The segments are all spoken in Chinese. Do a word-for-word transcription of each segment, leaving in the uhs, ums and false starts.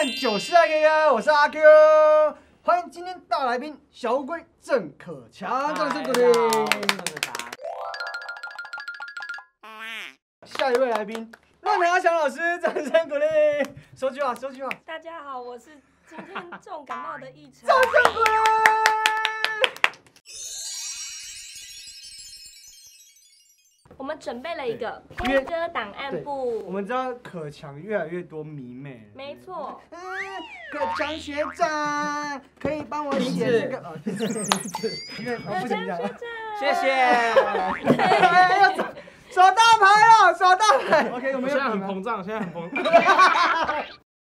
看九四 I K 啊，我是阿 Q， 欢迎今天大来宾小乌龟郑可强，掌声鼓励。下一位来宾让阿翔老师，掌声鼓励。说句话，说句话。 大家好，我是今天重感冒的奕晨。 掌声鼓励。 我们准备了一个辉哥档案部。 我们知道可强越来越多迷妹。 没错。 嗯，可强学长，可以帮我写这个？哦，因为我不想讲。 谢谢。 耍大牌了，耍大牌。OK， 我们现在很膨胀，现在很膨胀。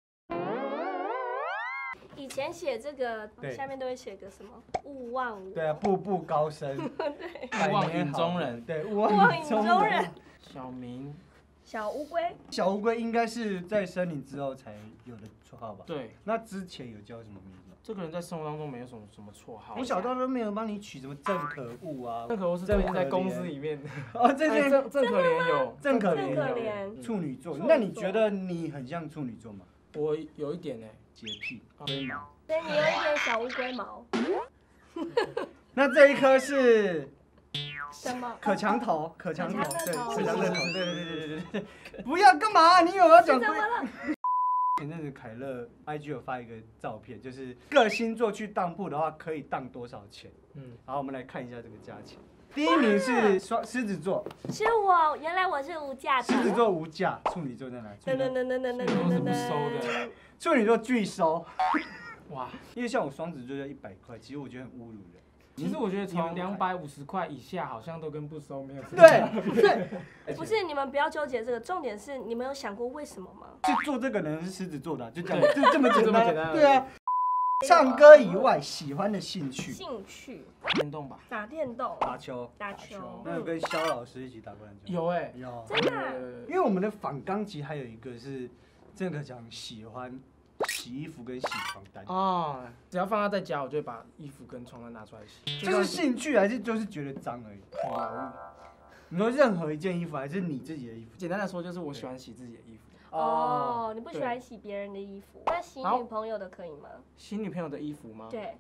以前写这个，下面都会写个什么“勿忘我”。 对啊，步步高升。 对。 勿忘影中人。 对， 勿忘影中人。 小明。 小乌龟。 小乌龟应该是在森林之后才有的绰号吧？ 对。 那之前有叫什么名字？ 这个人在生活当中没有什么什么绰号。 我小到都没有帮你取什么郑可恶啊。 郑可恶是最近在公司里面。 哦，这些郑郑可怜有。 郑可怜。 处女座，那你觉得你很像处女座吗？ 我有一点哎， 洁癖，龟毛。 所以你有一点小乌龟毛。 那这一颗是什么？ 可强头，可强头，对，可强的头，对对对对对对。不要干嘛？你有没有讲？ 怎么了？ 前阵子凯乐 I G 有发一个照片，就是各星座去当铺的话可以当多少钱？嗯，好，我们来看一下这个价钱。第一名是双狮子座， 是我，原来我是无价的。 狮子座无价，处女座在哪？ 等等等等等等等等。 收的。 处女座拒收。 哇， 因为像我双子座要一百块，其实我觉得很侮辱人。 其实我觉得从两百五十块以下，好像都跟不收没有。 对对。 不是，你们不要纠结这个，重点是你们有想过为什么吗？ 就做这个人是狮子座的，就这样，就这么简单。 对啊。唱歌以外，喜欢的兴趣。 兴趣。 电动吧。 打电动。 打球。 打球。 那有跟肖老师一起打过篮球？ 有哎， 有。 真的。 因为我们的反纲集还有一个是郑可强喜欢洗衣服跟洗床单。 哦。只要放他在家，我就会把衣服跟床单拿出来洗。 这是兴趣还是就是觉得脏而已？ 很疗愈。 你说任何一件衣服还是你自己的衣服？ 简单的说，就是我喜欢洗自己的衣服。 哦，你不喜欢洗别人的衣服，那洗女朋友的可以吗？ 洗女朋友的衣服吗？ 对。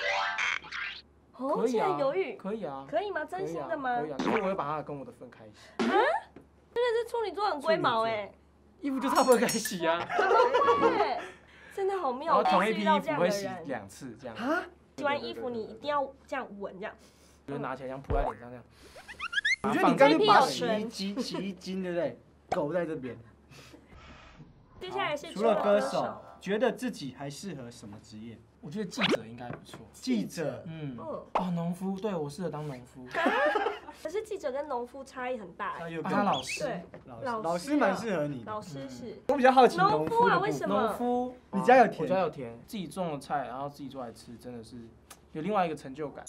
哦，现在犹豫。 可以啊。 可以吗？真心的吗？ 可以啊，可是我会把它跟我的分开洗。 啊？真的是处女座很龟毛哎。 衣服就差不多该洗啊。 对。真的好妙， 然后同一批衣服会洗两次这样。 啊？ 洗完衣服你一定要这样闻这样。 就拿起来这样铺在脸上这样。 我觉得你干脆把洗衣机、洗衣机对不对？狗在这边。 接下来是除了歌手，觉得自己还适合什么职业？ 我觉得记者应该不错。 记者， 嗯，哦，农夫，对我适合当农夫。 可是记者跟农夫差异很大。 他老师， 对， 老老师蛮适合你。 老师是。 我比较好奇农夫啊，为什么？ 农夫， 你家有田？ 我家有田，自己种的菜，然后自己做来吃，真的是有另外一个成就感。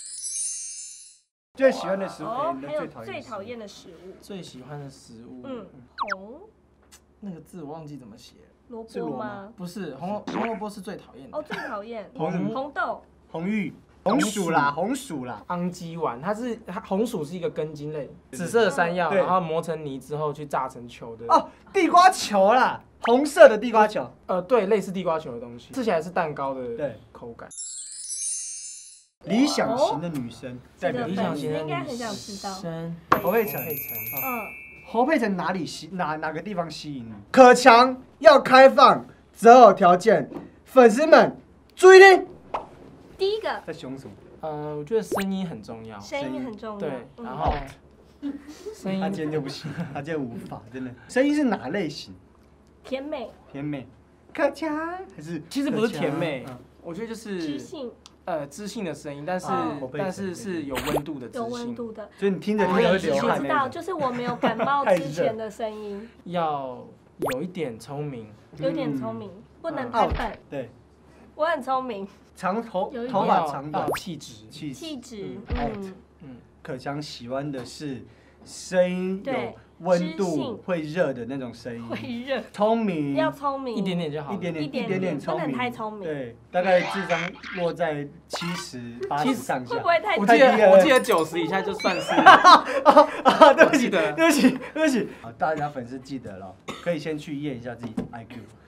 最喜欢的食物， 还有最讨厌的食物。 最喜欢的食物， 嗯，红。 那个字我忘记怎么写。 萝卜吗？ 不是，红红萝卜是最讨厌的。 哦，最讨厌。 红什么？ 红豆。 红玉。红薯啦，红薯啦。 氨基丸，它是它红薯是一个根茎类，紫色的山药，然后磨成泥之后去炸成球的。 哦，地瓜球啦，红色的地瓜球。 呃，对，类似地瓜球的东西，吃起来是蛋糕的口感。 理想型的女生， 代表理想型的应该很想知道。 侯佩岑， 嗯， 侯佩岑哪里吸哪哪个地方吸引你？可强要开放择偶条件，粉丝们注意听。 第一个在凶什么？ 呃，我觉得声音很重要。 声音很重要。 对，然后声音他今天就不行，他今天无法，真的。声音是哪类型？ 甜美。 甜美。可强还是？ 其实不是甜美，我觉得就是知性。 呃，知性的声音，但是但是是有温度的知性， 有温度的， 所以你听着听着会流汗。 我知道，就是我没有感冒之前的声音。 要有一点聪明， 有点聪明，不能太笨。 对， 我很聪明。 长头头发长短， 气质气气质。 嗯嗯，可强喜欢的是声音有温度会热的那种声音， 会热， 聪明， 要聪明， 一点点就好， 一点点，一点点聪明， 不能太聪明， 对，大概智商落在七十、八十上下， 会不会太？ 我记得我记得九十以下就算是， 啊，对不起， 对不起，对不起，好，大家粉丝记得了，可以先去验一下自己的 I Q，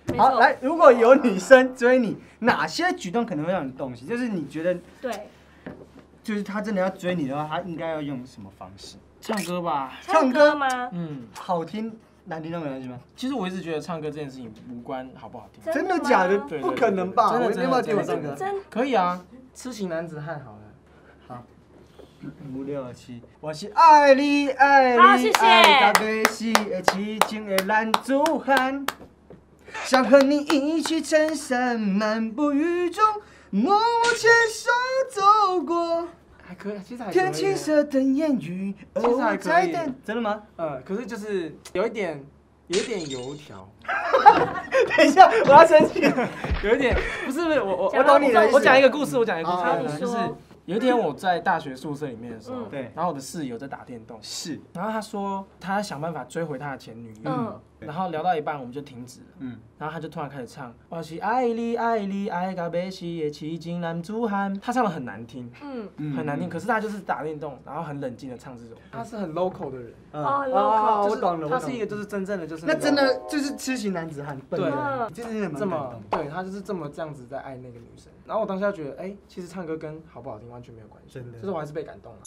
好，来，如果有女生追你，哪些举动可能会让你动心？就是你觉得， 对， 就是她真的要追你的话，她应该要用什么方式？ 唱歌吧。 唱歌吗？ 嗯， 好听难听都没关系吗？ 其实我一直觉得唱歌这件事情无关好不好听。 真的假的？ 对， 不可能吧？ 真的真的，真的，真的， 真可以啊，痴情男子汉好了。 好。五六七，我是爱你爱你， 好，谢谢。 爱到底是会痴情的男子汉，想和你一起衬衫漫步雨中，默默牵手走过。 还可以，其实还可以。 天青色等烟雨， 其实还可以。 真的吗？ 嗯，可是就是有一点，有一点油条。 等一下，我要生气。 有一点，不是不是，我我我懂你的意思。 我讲一个故事，我讲一个故好， 事，就是。有一天我在大学宿舍里面的时候， 对， 然后我的室友在打电动， 是， 然后他说他想办法追回他的前女友， 嗯， 然后聊到一半我们就停止了，嗯，然后他就突然开始唱，我是爱你爱你爱到要死的痴情男子汉，他唱的很难听，嗯，很难听，可是他就是打电动，然后很冷静的唱这首，他是很 local 的人， 哦 ，local， 我懂了， 他是一个就是真正的就是那真的就是痴情男子汉， 对， 就是这么，对他就是这么这样子在爱那个女生，然后我当下觉得，哎，其实唱歌跟好不好听完全没有关系，真的。就是我还是被感动了。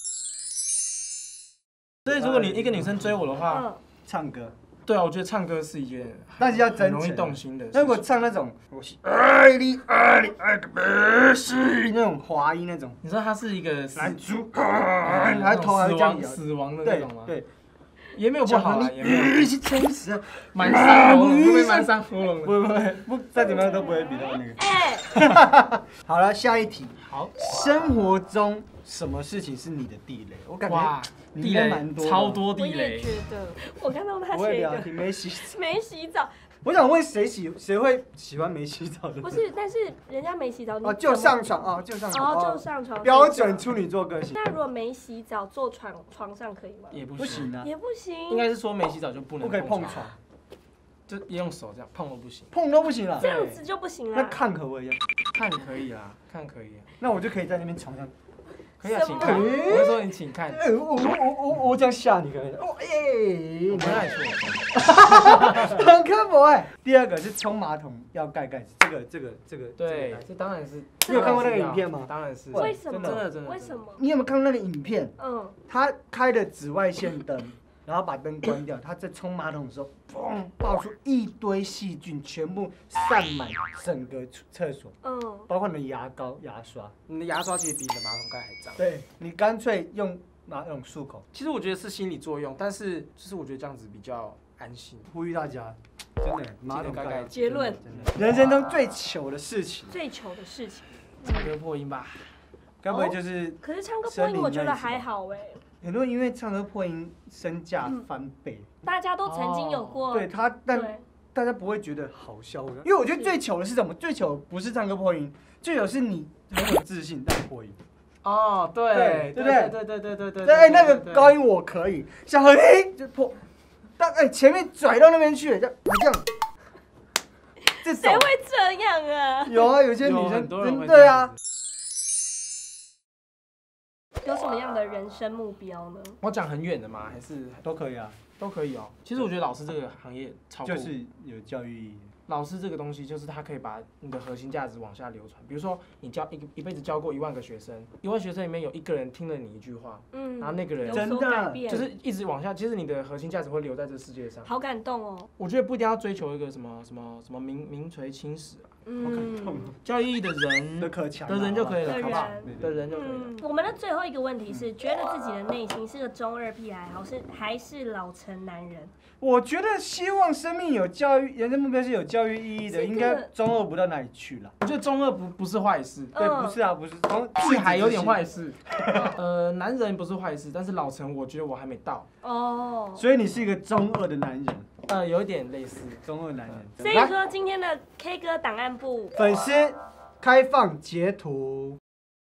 所以如果你一个女生追我的话， 唱歌， 对啊，我觉得唱歌是一件， 但是要真容易动心的。 那如果唱那种我是爱你爱你爱个没死那种华音那种， 你说他是一个男主，还头还这样死亡的那种吗？ 对， 也没有不好啊，也没有。 一起撑死， 蛮伤喉咙，会不会蛮伤喉咙的？ 不不不，不再怎么样都不会比到那个。好了，下一题。好，生活中什么事情是你的地雷？我感觉地雷蛮多， 超多地雷。 我也觉得，我看到他写的没洗没洗澡。 我想问谁喜谁会喜欢没洗澡的？ 不是，但是人家没洗澡， 哦，就上床哦，就上床哦，就上床， 标准处女座个性。 那如果没洗澡坐床床上可以吗？ 也不行啊， 也不行。 应该是说没洗澡就不能不可以碰床， 就用手这样碰都不行， 碰都不行了。 这样子就不行了。 那看可不可以？ 看可以啦，看可以。 那我就可以在那边床上。 可以啊，请看。我会说你请看。 我我我我这样吓你可以？哦耶！ 我不爱说。 很刻薄哎。第二个是冲马桶要盖盖子，这个这个这个。 对，这当然是。 你有看过那个影片吗？ 当然是。 为什么？ 真的真的。 为什么？ 你有没有看过那个影片？ 嗯。 他开的紫外线灯，然后把灯关掉，他在冲马桶的时候，嘣，爆出一堆细菌，全部散满整个厕所。嗯。包括你的牙膏、牙刷， 你的牙刷其实比你的马桶盖还脏。 对，你干脆用马桶漱口。 其实我觉得是心理作用，但是就是我觉得这样子比较安心。 呼吁大家，真的马桶盖。 结论： 人生中最糗的事情。 最糗的事情。 唱歌破音吧？ 该不会就是？ 可是唱歌破音，我觉得还好哎。 很多人因为唱歌破音，身价翻倍。 大家都曾经有过。 对他，但大家不会觉得好笑，因为我觉得最糗的是什么？最糗不是唱歌破音，最糗是你很有自信但破音。 哦，对， 对对对对对对对对。 对，那个高音我可以，小何音就破，但哎前面拽到那边去，这样这样。 谁会这样啊？ 有啊，有些女生真对啊。 有什么样的人生目标呢？ 我讲很远的吗？还是都可以啊， 都可以哦。其实我觉得老师这个行业超酷， 就是有教育意义。 老师这个东西就是他可以把你的核心价值往下流传。比如说你教一一辈子教过一万个学生，一万学生里面有一个人听了你一句话，嗯，然后那个人真的就是一直往下，其实你的核心价值会留在这世界上。 好感动哦！ 我觉得不一定要追求一个什么什么什么名名垂青史啊。 好感动， 教育意义的人的可强的人就可以了，好不好？的人就可以了。 我们的最后一个问题是：觉得自己的内心是个中二屁孩，还是还是老成男人？ 我觉得希望生命有教育，人生目标是有教育意义的，应该中二不到哪里去了。 我觉得中二不不是坏事， 对，不是啊，不是， 屁孩有点坏事。呃，男人不是坏事，但是老成，我觉得我还没到。 哦， 所以你是一个中二的男人。 呃，有一点类似中二男人。 所以说今天的 K 歌档案部粉丝开放截图。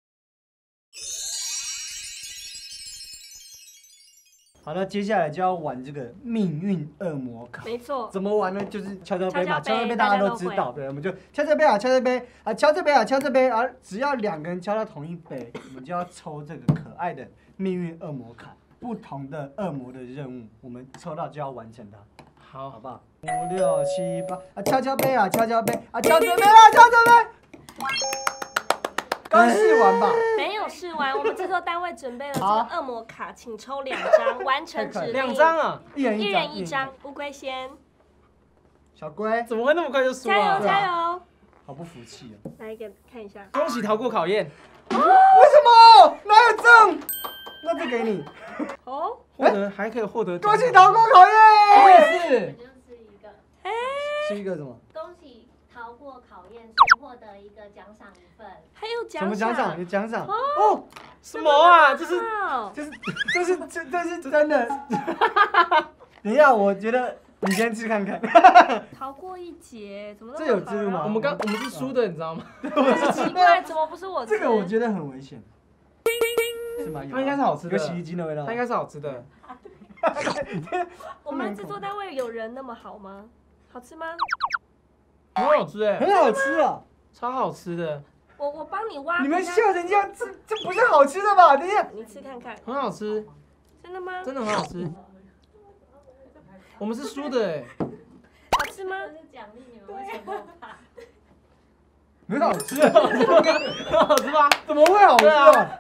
好的，接下来就要玩这个命运恶魔卡。 没错。 怎么玩呢？就是敲这杯嘛，敲这杯大家都知道，对，我们就敲这杯啊，敲这杯啊，敲这杯啊，敲这杯啊，只要两个人敲到同一杯，我们就要抽这个可爱的命运恶魔卡。不同的恶魔的任务，我们抽到就要完成它。 好， 好不好？五六七八啊，敲敲杯啊，敲敲杯啊，敲这杯啊，敲这杯。刚试完吧？ 没有试完，我们制作单位准备了这个恶魔卡，请抽两张，完成指令。 两张啊， 一人一人一张。乌龟先。 小龟怎么会那么快就输了？加啊？ 油加油！ 好不服气哦。 来一个看一下。 恭喜逃过考验。 为什么？哪有中？那就给你。 哦。 获得还可以获得。 恭喜逃过考验。 我也是。 就是一个。 哎。 是一个什么？ 恭喜逃过考验，获得一个奖赏一份。 还有奖赏？ 什么奖赏？有奖赏哦？ 什么啊？这是这是这是这这是真的。等一下，我觉得你先吃看看。 逃过一劫，怎么这有记录吗？ 我们刚我们是输的，你知道吗？ 奇怪，怎么不是我吃？ 这个我觉得很危险。是吗？ 它应该是好吃的， 有洗衣机的味道。 它应该是好吃的。 我们制作单位有人那么好吗？好吃吗？ 很好吃哎， 很好吃啊， 超好吃的。 我我帮你挖。 你们笑成这样，这这不是好吃的吧？等一下， 你吃看看。 很好吃。 真的吗？ 真的很好吃。我们是输的哎。 好吃吗？ 这是奖励你们为什么怕？ 很好吃， 很好吃吗？ 怎么会好吃啊？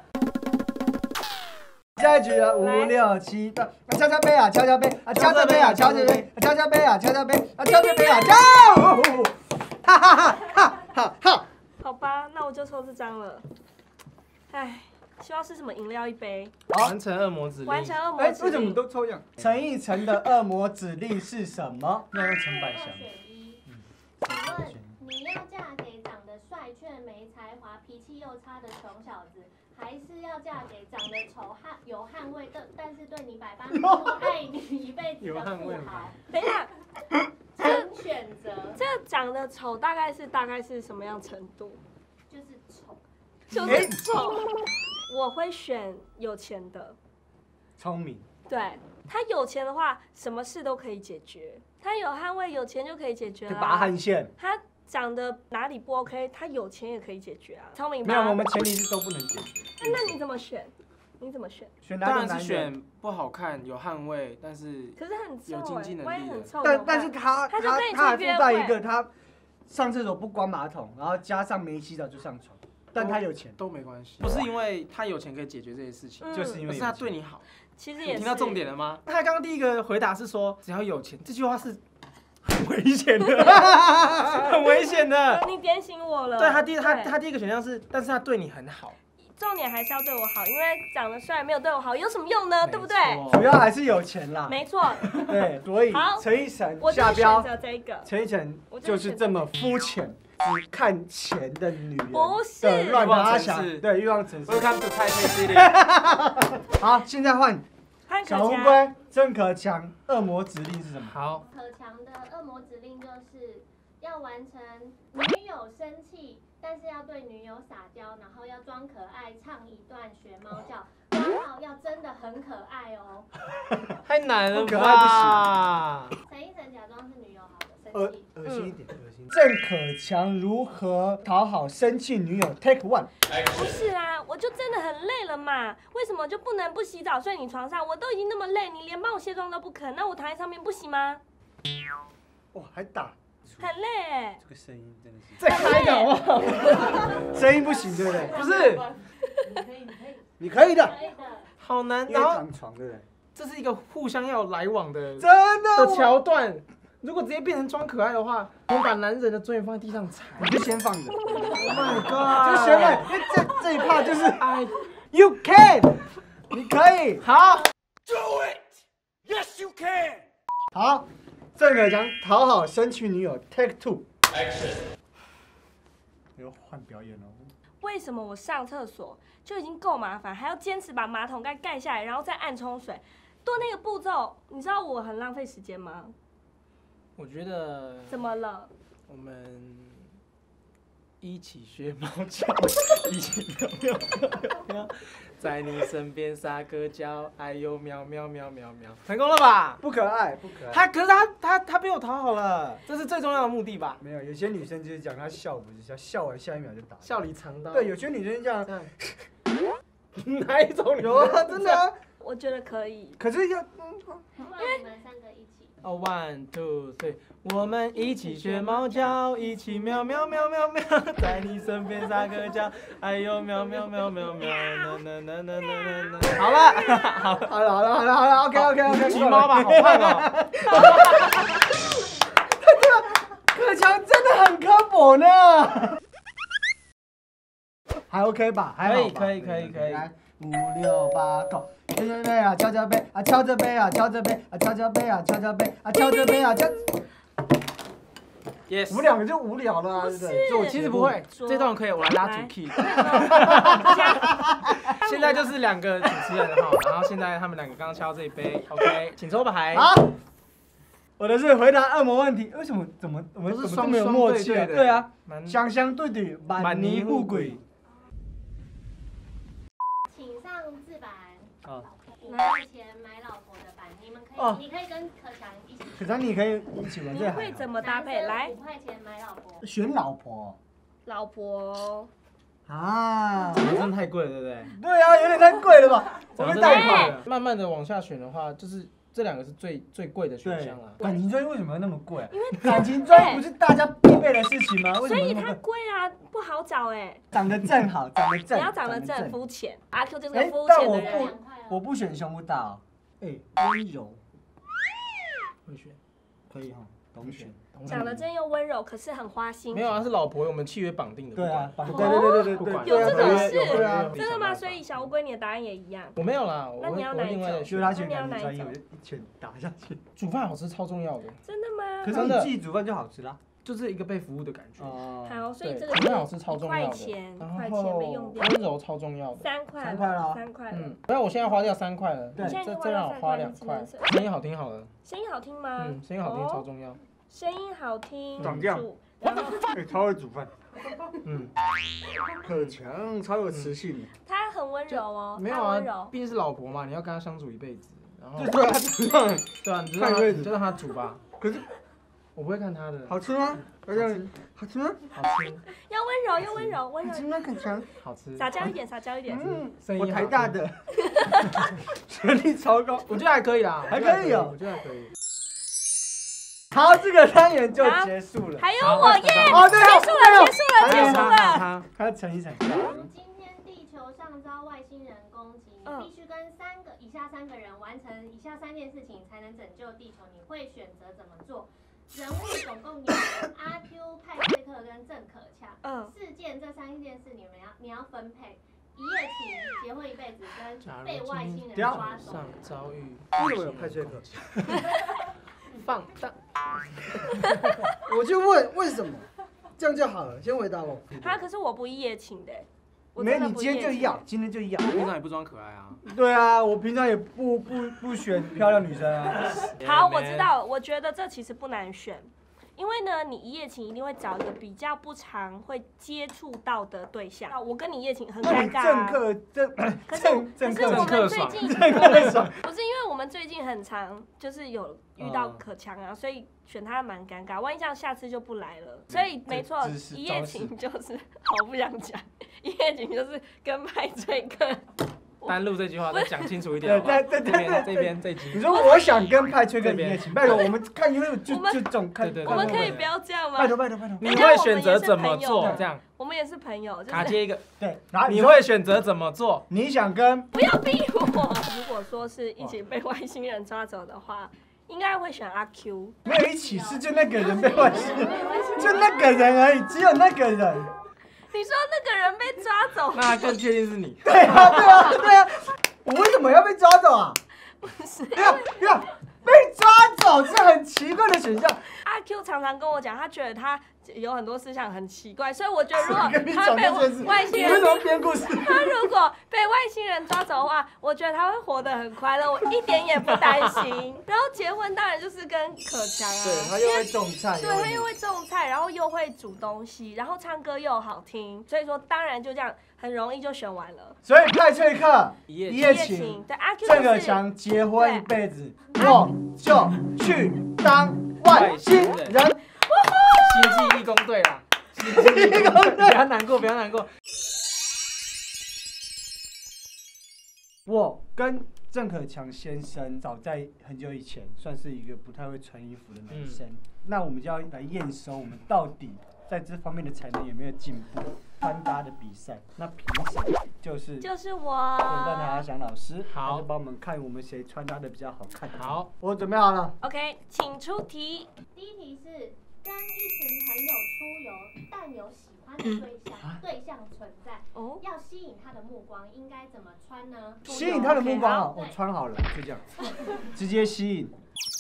下一局啊，五六七八，敲敲杯啊，敲敲杯啊，敲敲杯啊，敲敲杯，敲敲杯啊，敲敲杯啊，敲敲杯啊，敲！哈哈哈哈哈哈！ 好吧，那我就抽这张了。唉，希望是什么饮料一杯。 完成恶魔指令。 完成恶魔哎， 指令。 为什么都抽样？陈奕晨的恶魔指令是什么？要用陈百祥。 请问你要嫁给长得帅却没才华、脾气又差的穷小子，还是要嫁给长得丑、汉有捍卫的，但是对你百般付出、爱你一辈子的富豪？ 等一下， 请选择。 这个长得丑大概是大概是什么样程度？ 就是丑， 就是丑。我会选有钱的。 聪明。 对，他有钱的话，什么事都可以解决。他有捍卫，有钱就可以解决了。 拔汗腺。 他长得哪里不 OK， 他有钱也可以解决啊。聪明吧？ 没有，我们前提是都不能解决。 那那你怎么选？你怎么选？ 选当然是选不好看、有捍卫，但是可是很臭有经济能力的。 但但是他他他他还附带一个，他上厕所不关马桶，然后加上没洗澡就上床，但他有钱都没关系。不是因为他有钱可以解决这些事情， 就是因为是他对你好。 其实也听到重点了吗？他刚刚第一个回答是说只要有钱，这句话是很危险的，很危险的。 你点醒我了。 对他第他他第一个选项是，但是他对你很好。 重点还是要对我好，因为长得帅没有对我好有什么用呢？对不对？ 主要还是有钱啦。 没错。 对，所以陈奕迅下标，陈奕迅就是这么肤浅，只看钱的女人。 不是。 乱发想，对，欲望城市。 Welcome to Taipei City。 好，现在换小乌龟郑可强，恶魔指令是什么？ 好。 可强的恶魔指令就是要完成女友生气。但是要对女友撒娇，然后要装可爱，唱一段学猫叫，刚好要真的很可爱哦。 太难了吧？ 可爱不行。 陈奕迅假装是女友好的， 恶恶心一点，恶心。郑可强如何讨好生气女友 ？Take one。 不是啊，我就真的很累了嘛，为什么就不能不洗澡睡你床上？我都已经那么累，你连帮我卸妆都不肯，那我躺在上面不行吗？ 哇，还打。 很累哎， 这个声音真的是再开一个好不好？ 声音不行，对不对？ 不是， 你可以，你可以， 你可以的。 可以的。 好难， 然后躺床，对不对？ 这是一个互相要来往的真的的桥段。如果直接变成装可爱的话，我们把男人的尊严放在地上踩， 你就先放着。 Oh my god！ 就先放，因为这这一趴就是哎 ，You can， 你可以。 好 ，Do it，Yes you can。 好。郑可强讨好生气女友 ，Take two。Action。又换表演了。 为什么我上厕所就已经够麻烦，还要坚持把马桶盖盖下来，然后再按冲水，多那个步骤，你知道我很浪费时间吗？ 我觉得。 怎么了？ 我们一起学猫叫，一起喵喵喵喵喵，在你身边撒个娇，哎呦喵喵喵喵喵，成功了吧？ 不可爱，不可爱。 他可是他他他被我讨好了，这是最重要的目的吧？ 没有，有些女生就是讲她笑不是笑，笑完下一秒就打。 笑里藏刀。 对，有些女生这样。 这样哪一种？ 有啊，真的啊。 我觉得可以。 可是要， 因为你们三个一起。 哦 ，one two three， 我们一起学猫叫，一起喵喵喵喵喵，在你身边撒个娇，哎呦喵喵喵喵喵，啦啦啦啦啦啦。好了，好了， 好了，好了，好了，好了 ，OK OK OK， 橘猫吧，好胖哦。 可强真的很刻薄呢。还 OK 吧？还好吧？ 可以，可以，可以。 来，五六八，Go！敲着杯啊，敲着杯啊，敲着杯啊，敲着杯啊，敲着杯啊，敲着杯啊，敲着杯啊，敲。 Yes。 我们两个就无聊了啊，对不对？ 我其实不会，这段可以，我来拉主 key。现在就是两个主持人哈，然后现在他们两个刚敲这一杯 ，OK， 请抽牌。 好。我的是回答恶魔问题，为什么怎么我们都是双没有默契啊？对啊，相相对对，满泥富贵。 请上字板。 好。 五块钱买老婆的板，你们可以，你可以跟可强一起。 可强，你可以一起玩这个。 你会怎么搭配？来， 五块钱买老婆。 选老婆。 老婆。 啊， 真的太贵了，对不对？ 对啊，有点太贵了吧？ 我们太贵了。慢慢的往下选的话，就是。这两个是最最贵的选项啊！ 感情专为什么要那么贵啊？ 因为感情专不是大家必备的事情吗？ 所以它贵啊，不好找哎。 长得正好，长得正。 你要长得正，肤浅。阿 Q 就是个肤浅的人。 但我不，我不选胸部大哦。哎，温柔。会选，可以哈，懂选。 长得正又温柔，可是很花心。 没有啊，是老婆，我们契约绑定的。 对啊，绑定。对对对对对对。 有这种事？ 真的吗？所以小乌龟你的答案也一样。 我没有啦， 那你要哪一种？ 就他选感情专业，我就一拳打下去。 煮饭好吃超重要的。 真的吗？ 可是你自己煮饭就好吃啦， 就是一个被服务的感觉。 哦。好，所以这个煮饭好吃超重要的。 一块钱，一块钱没用掉。 温柔超重要的。 三块。 三块了。 三块。 嗯。不然我现在花掉三块了。 对。 这这让我花两块。声音好听好了。 声音好听吗？ 嗯，声音好听超重要。 声音好听， 长这样，哎，超会煮饭，嗯，可强，超有磁性。 他很温柔哦， 没有啊，毕竟是老婆嘛，你要跟他相处一辈子，然后对啊， 对啊，你就让他，就让他煮吧。 可是我不会看他的。 好吃吗？好吃，好吃吗？ 好吃。 要温柔，要温柔，温柔。 好吃吗？可强。 好吃。 撒娇一点，撒娇一点。 嗯，我台大的，学历超高， 我觉得还可以啦， 还可以哦， 我觉得还可以。 好，这个单元就结束了。 还有我耶！ 哦，对， 结束了，结束了，结束了。 他乘一乘。 今天地球上遭外星人攻击，你必须跟三个以下三个人完成以下三件事情才能拯救地球，你会选择怎么做？人物总共有阿 Q、派翠克跟郑可强。嗯。事件这三件事你们要你要分配。一夜情，结婚一辈子，跟被外星人抓走。 上遭遇。 为什么有派翠克？ 放荡， 我就问为什么，这样就好了。先回答我。 他可是我不一夜情的， 没你今天就要，今天就要。 平常也不装可爱啊。 对啊，我平常也不不不选漂亮女生啊。 好，我知道，我觉得这其实不难选。因为呢，你一夜情一定会找一个比较不常会接触到的对象。我跟你一夜情很尴尬、啊。 政客政， 可是可是我们最近不是因为我们最近很常就是有遇到可强啊，所以选他蛮尴尬。万一这样下次就不来了。所以没错，一夜情就是我不想讲，一夜情就是跟派翠克。 单录这句话再讲清楚一点。 对对对对， 这边这集。 你说我想跟派翠克一夜情，拜托我们看 YouTube 就就这种看。 我们可以不要这样吗？ 拜托拜托拜托。 你会选择怎么做？这样。 我们也是朋友。 卡接一个。 对。 你会选择怎么做？ 你想跟？ 不要逼我。如果说是一起被外星人抓走的话，应该会选阿 Q。 没有一起是就那个人被外星人，就那个人而已，只有那个人。 你说那个人被抓走， 那更确定是你。 对啊，对啊，对啊！我为什么要被抓走啊？ 不是， 对啊，对啊，被抓走是很奇怪的选项。 阿 Q 常常跟我讲，他觉得他有很多思想很奇怪，所以我觉得如果他被外星人， 为什么编故事？ 他如果被外星人抓走的话，我觉得他会活得很快乐，我一点也不担心。然后结婚当然就是跟可强啊， 对，他又会种菜， 对，他又会种菜，然后又会煮东西，然后唱歌又好听，所以说当然就这样很容易就选完了。 所以派翠克一夜情， 对阿 Q 郑可强结婚一辈子，我就去当外星人。 星际义工队啦，星际义工队，不要难过，不要难过。 我跟郑可强先生早在很久以前算是一个不太会穿衣服的男生，嗯、那我们就要来验收我们到底在这方面的才能有没有进步。穿搭的比赛，那评审就是就是我， 轮到阿翔老师， 好， 就帮我们看我们谁穿搭的比较好看。 好， 我准备好了。 OK， 请出题。 第一题是跟一群朋友出游，但有喜欢的对象对象存在，哦，要吸引他的目光，应该怎么穿呢？ 吸引他的目光，我穿好了，就这样，直接吸引。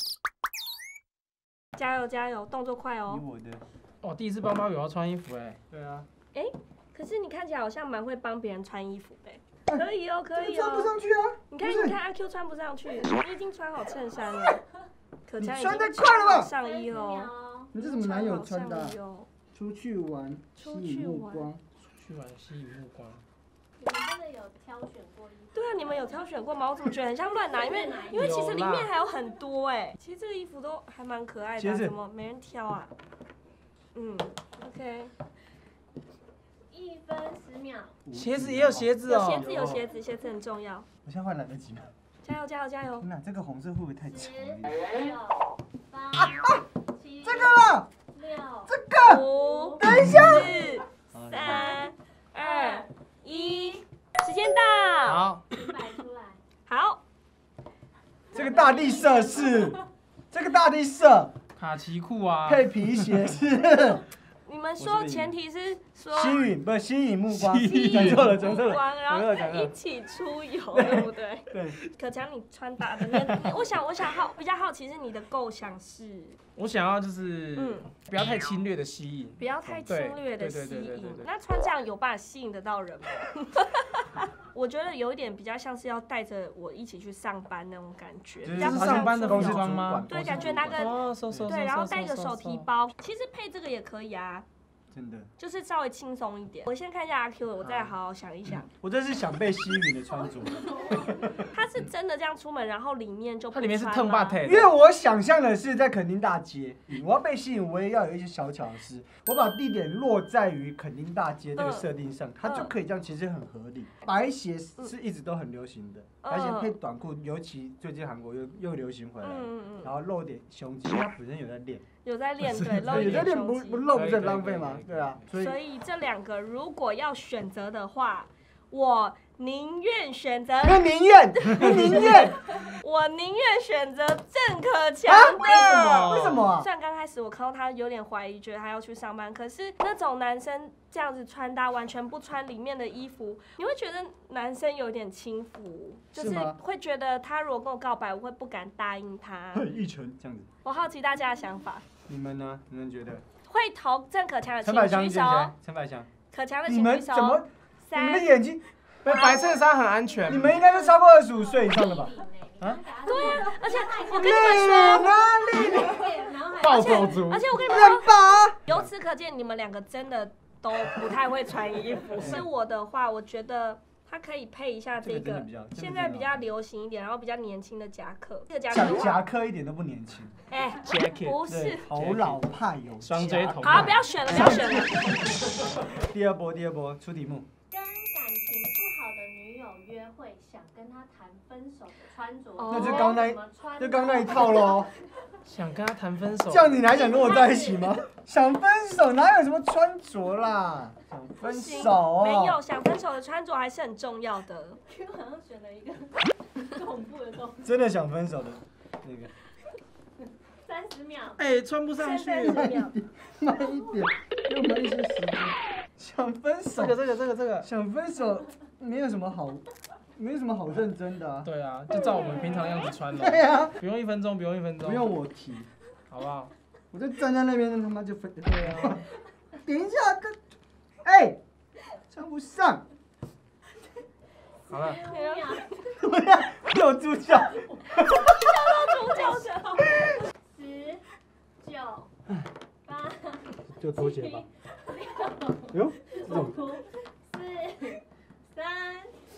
加油加油，动作快哦！ 我的， 哦，第一次帮芭比要穿衣服哎。 对啊。 哎，可是你看起来好像蛮会帮别人穿衣服的。可以哦，可以哦。 穿不上去啊！ 你看，你看，阿 Q 穿不上去，你已经穿好衬衫了。可强已经穿好上衣喽。 你这怎么哪有穿的？出去玩，吸引目光。 出去玩，吸引目光。 你们真的有挑选过衣服？ 对啊，你们有挑选过吗？我怎么觉得很像乱拿？因为因为其实里面还有很多哎，其实这个衣服都还蛮可爱的，怎么没人挑啊？嗯 ，OK。 一分十秒。 鞋子也有鞋子哦。 有鞋子有鞋子，鞋子很重要。 我现在换来得及吗？ 加油加油加油！ 那这个红色会不会太长？ 十、九、八、七、 这个了。 六、 这个。 五， 等一下。 四、三、二、一，时间到。 好。 摆出来。 好。 这个大地色是，这个大地色。 卡其裤啊。 配皮鞋是。 你们说前提是说吸引，不是吸引目光， 吸引讲错了，讲错了， 然后一起出游，对不对？ 对。 可强，你穿搭的，我想，我想好比较好奇是你的构想是， 我想要就是嗯，不要太侵略的吸引， 不要太侵略的吸引。那穿这样有办法吸引得到人吗？我觉得有一点比较像是要带着我一起去上班那种感觉， 这是上班的公司装吗？ 对，感觉拿个对，然后带一个手提包，其实配这个也可以啊。 真的， 就是稍微轻松一点。我先看一下阿 Q， 我再好好想一想。 我这是想被吸引的穿着。 他是真的这样出门，然后里面就它里面是腾巴腿。 因为我想象的是在垦丁大街，我要被吸引，我也要有一些小巧思。我把地点落在于垦丁大街这个设定上，它就可以这样，其实很合理。白鞋是一直都很流行的，白鞋配短裤，尤其最近韩国又又流行回来，然后露点胸肌，它本身有在练。 有在练，对，露一点胸肌，不不露不是很浪费吗？对啊， 所以所以这两个如果要选择的话，我宁愿选择， 我宁愿，我宁愿， 我宁愿选择郑可强。 为什么？为什么？ 虽然刚开始我看到他有点怀疑，觉得他要去上班，可是那种男生这样子穿搭，完全不穿里面的衣服，你会觉得男生有点轻浮，就是会觉得他如果跟我告白，我会不敢答应他。 一拳这样子。 我好奇大家的想法。 你们呢？你们觉得？ 会投郑可强的请举手。 陈百强。 可强的请举手。 你们怎么？你们的眼睛？ 白衬衫很安全。 你们应该都超过二十五岁以上了吧？ 啊？对啊，而且我跟你们说， 哪里？ 暴走族。 而且我跟你们说，由此可见，你们两个真的都不太会穿衣服。是我的话，我觉得。它可以配一下这个，现在比较流行一点，然后比较年轻的夹克。这个夹克， 夹克一点都不年轻。 哎，不是， 好老派有双追头。 好，不要选了，不要选了。 第二波，第二波出题目。 跟感情不好的女友约会，想跟她谈分手的穿着， 那就刚那，就刚那一套喽。 想跟他谈分手， 这样你还想跟我在一起吗？想分手哪有什么穿着啦？想分手哦， 没有想分手的穿着还是很重要的。 Q 好像选了一个恐怖的东西。 真的想分手的那个。三十秒。 哎，穿不上去。 三十秒。 慢一点，给我们一些时间。想分手。 这个这个这个这个。 想分手没有什么好。没有什么好认真的啊。 对啊，就照我们平常样子穿了。 对啊， 不用一分钟，不用一分钟。 不用我提， 好不好？ 我就站在那边，他妈就分。对啊。等一下，跟，哎，穿不上。 好了。 怎么样？有猪脚。 笑到猪脚的。 十、九、八。 就拖鞋吧。哟，这种。 四、三。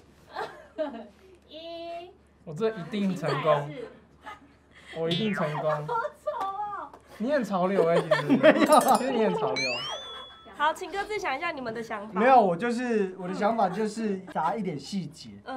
一， 我这一定成功，我一定成功。 好丑哦！ 你很潮流哎，其实没有， 其实你很潮流。 好，请各自想一下你们的想法。 没有，我就是我的想法就是砸一点细节。嗯。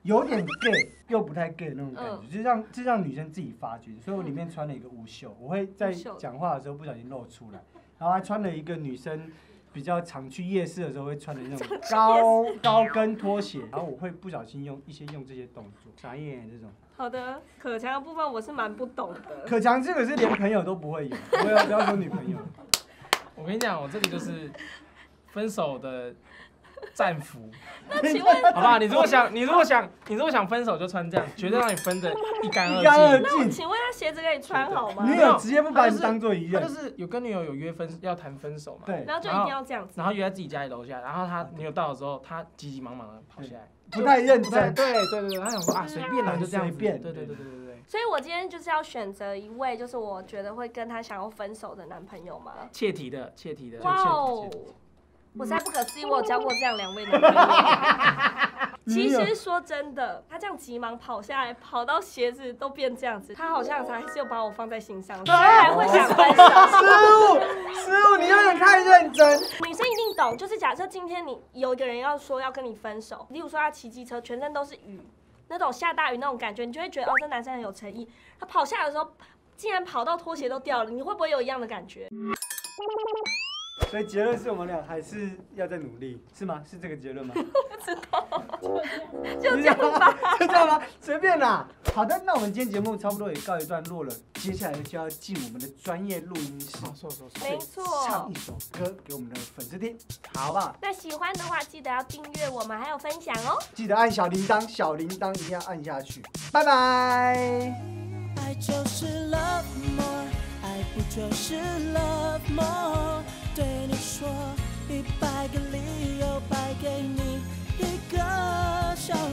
有点 gay 又不太 gay 的那种感觉，嗯、就让就让女生自己发掘。所以我里面穿了一个无袖，我会在讲话的时候不小心露出来，然后还穿了一个女生比较常去夜市的时候会穿的那种高高跟拖鞋，然后我会不小心用一些用这些动作，傻眼这种。 好的，可强的部分我是蛮不懂的。 可强这个是连朋友都不会有，不要不要说女朋友。 我跟你讲，我这里就是分手的。战服， 那请问， 好不好？你如果想，你如果想，你如果想分手，就穿这样，绝对让你分得一干二净。 那我请问他鞋子可以穿好吗？ 女友直接不把你当做一样， 他就是有跟女友有约分要谈分手嘛， 对， 然后就一定要这样子， 然后约在自己家里楼下，然后他女友到了之后，他急急忙忙的跑下来， 不太认真， 对对对对，他想说啊随便啦，就这样随便， 对对对对对对。 所以我今天就是要选择一位，就是我觉得会跟他想要分手的男朋友嘛， 切题的，切题的， 哇哦。我实在不可思议，我有交过这样两位男朋友。其实说真的，他这样急忙跑下来，跑到鞋子都变这样子，他好像还是有把我放在心上，所以还会想分手。 失误，失误，你有点太认真。 女生一定懂，就是假设今天你有一个人要说要跟你分手，例如说他骑机车，全身都是雨，那种下大雨那种感觉，你就会觉得哦，这男生很有诚意。他跑下来的时候，竟然跑到拖鞋都掉了，你会不会有一样的感觉？ 所以结论是我们俩还是要再努力，是吗？是这个结论吗？ 我不知道，就这样吧， 就这样吧，随便啦。好的，那我们今天节目差不多也告一段落了，接下来就要进我们的专业录音室， 没错， 唱一首歌给我们的粉丝听，好不好？ 那喜欢的话，记得要订阅我们，还有分享哦。 记得按小铃铛，小铃铛一定要按下去。拜拜。爱就是 love more， 爱不就是 love more。对你说一百个理由，摆给你一个笑容。